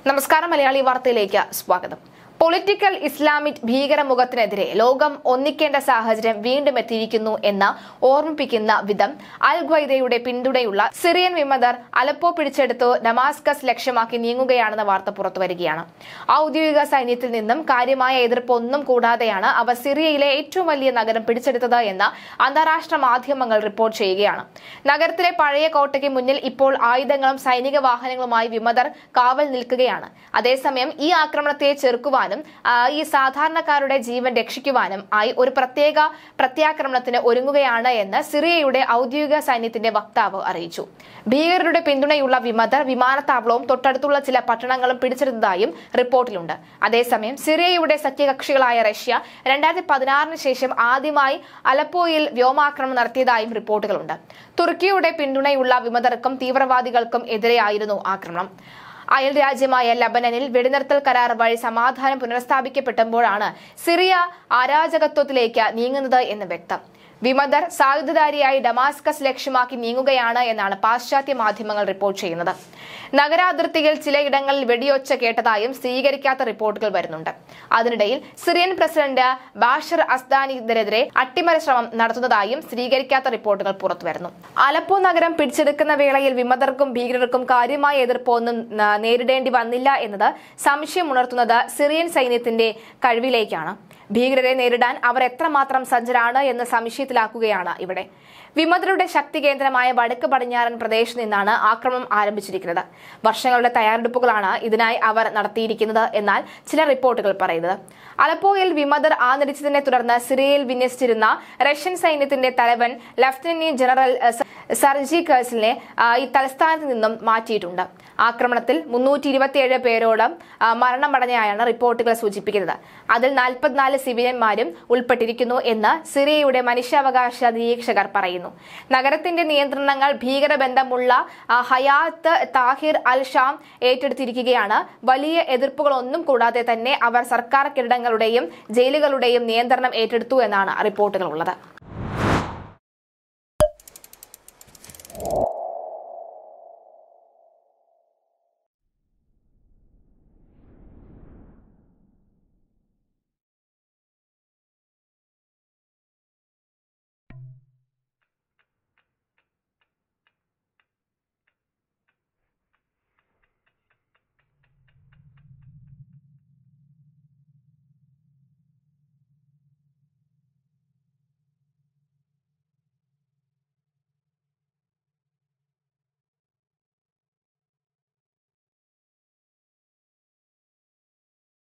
നമസ്കാരം മലയാളി വാർത്തയിലേക്ക് സ്വാഗതം. പൊളിറ്റിക്കൽ ഇസ്ലാമിക് ഭീകരമുഖത്തിനെതിരെ ലോകം ഒന്നിക്കേണ്ട സാഹചര്യം വീണ്ടും എത്തിയിരിക്കുന്നു എന്ന് ഓർമ്മിപ്പിക്കുന്ന വിധം അൽ ഖ്വയ്ദയുടെ പിന്തുണയുള്ള സിറിയൻ വിമതർ അലപ്പോ പിടിച്ചെടുത്തു ഡമാസ്കസ് ലക്ഷ്യമാക്കി നീങ്ങുകയാണെന്ന വാർത്ത പുറത്തുവരികയാണ്. ഔദ്യോഗിക സൈന്യത്തിൽ നിന്നും കാര്യമായ എതിർപ്പൊന്നും കൂടാതെയാണ് അവർ സിറിയയിലെ ഏറ്റവും വലിയ നഗരം പിടിച്ചെടുത്തത് എന്ന് അന്താരാഷ്ട്ര മാധ്യമങ്ങൾ റിപ്പോർട്ട് ചെയ്യുകയാണ്. നഗരത്തിലെ പഴയ കോട്ടയ്ക്ക് മുന്നിൽ ഇപ്പോൾ ആയുധങ്ങളും സൈനിക വാഹനങ്ങളുമായി വിമതർ കാവൽ നിൽക്കുകയാണ്. അതേസമയം ഈ ആക്രമണത്തെ ചെറുക്കുവാൻ ഈ സാധാരണക്കാരുടെ ജീവൻ രക്ഷിക്കുവാനും ആയി ഒരു പ്രത്യേക പ്രത്യാക്രമണത്തിന് ഒരുങ്ങുകയാണ് എന്ന് സിറിയയുടെ ഔദ്യോഗിക സൈന്യത്തിന്റെ വക്താവ് അറിയിച്ചു. ഭീകരരുടെ പിന്തുണയുള്ള വിമതർ വിമാനത്താവളവും തൊട്ടടുത്തുള്ള ചില പട്ടണങ്ങളും പിടിച്ചെടുത്തതായും റിപ്പോർട്ടിലുണ്ട്. അതേസമയം സിറിയയുടെ സഖ്യകക്ഷികളായ റഷ്യ 2016 ശേഷം ആദ്യമായി അലപ്പോയിൽ വ്യോമാക്രമണം നടത്തിയതായും റിപ്പോർട്ടുകളുണ്ട്. തുർക്കിയുടെ പിന്തുണയുള്ള വിമതർക്കും തീവ്രവാദികൾക്കും എതിരെയായിരുന്നു ആക്രമണം. അയൽ രാജ്യമായ ലബനനിൽ വെടിനിർത്തൽ കരാർ വഴി സമാധാനം പുനഃസ്ഥാപിക്കപ്പെട്ടപ്പോഴാണ് സിറിയ അരാജകത്വത്തിലേക്ക് നീങ്ങുന്നത് എന്ന് വ്യക്തം. വിമതർ സായുധധാരിയായി ഡമാസ്കസ് ലക്ഷ്യമാക്കി നീങ്ങുകയാണ് എന്നാണ് പാശ്ചാത്യ മാധ്യമങ്ങൾ റിപ്പോർട്ട് ചെയ്യുന്നത്. നഗരാതിർത്തിയിൽ ചിലയിടങ്ങളിൽ വെടിയൊച്ച കേട്ടതായും സ്ഥിരീകരിക്കാത്ത റിപ്പോർട്ടുകൾ വരുന്നുണ്ട്. അതിനിടയിൽ സിറിയൻ പ്രസിഡന്റ് ബാഷർ അസ്ദാനിനെതിരെ അട്ടിമറി ശ്രമം നടത്തുന്നതായും സ്ഥിരീകരിക്കാത്ത റിപ്പോർട്ടുകൾ പുറത്തുവരുന്നു. അലപ്പോ നഗരം പിടിച്ചെടുക്കുന്ന വേളയിൽ വിമതർക്കും ഭീകരർക്കും കാര്യമായ എതിർപ്പൊന്നും നേരിടേണ്ടി വന്നില്ല എന്നത് സംശയമുണർത്തുന്നത് സിറിയൻ സൈന്യത്തിന്റെ കഴിവിലേക്കാണ്. ഭീകരരെ നേരിടാൻ അവർ എത്രമാത്രം സജ്ജരാണ് എന്ന് സംശയത്തിലാക്കുകയാണ് ഇവിടെ. വിമതരുടെ ശക്തി കേന്ദ്രമായ വടക്ക് പടിഞ്ഞാറൻ പ്രദേശത്ത് നിന്നാണ് ആക്രമണം ആരംഭിച്ചിരിക്കുന്നത്. വർഷങ്ങളുടെ തയ്യാറെടുപ്പുകളാണ് ഇതിനായി അവർ നടത്തിയിരിക്കുന്നത് എന്നാൽ ചില റിപ്പോർട്ടുകൾ പറയുന്നത്. അലപ്പോയിൽ വിമതർ ആഞ്ഞടിച്ചതിനെ തുടർന്ന് സിറിയയിൽ വിന്യസിച്ചിരുന്ന റഷ്യൻ സൈന്യത്തിന്റെ തലവൻ ലഫ്റ്റനന്റ് ജനറൽ സർജി കേഴ്സലിനെ ഈ തലസ്ഥാനത്ത് നിന്നും മാറ്റിയിട്ടുണ്ട്. ആക്രമണത്തിൽ 327 പേരോളം മരണമടഞ്ഞായാണ് റിപ്പോർട്ടുകൾ സൂചിപ്പിക്കുന്നത്. അതിൽ 44 സിവിലിയന്മാരും ഉൾപ്പെട്ടിരിക്കുന്നു എന്ന് സിറിയയുടെ മനുഷ്യാവകാശ നിരീക്ഷകർ പറയുന്നു. നഗരത്തിന്റെ നിയന്ത്രണങ്ങൾ ഭീകരബന്ധമുള്ള ഹയാത്ത് താഹിർ അൽ ഷാം ഏറ്റെടുത്തിരിക്കുകയാണ്. വലിയ എതിർപ്പുകളൊന്നും കൂടാതെ തന്നെ അവർ സർക്കാർ കെട്ടിടങ്ങളുടെയും ജയിലുകളുടെയും നിയന്ത്രണം ഏറ്റെടുത്തു എന്നാണ് റിപ്പോർട്ടുകൾ ഉള്ളത്.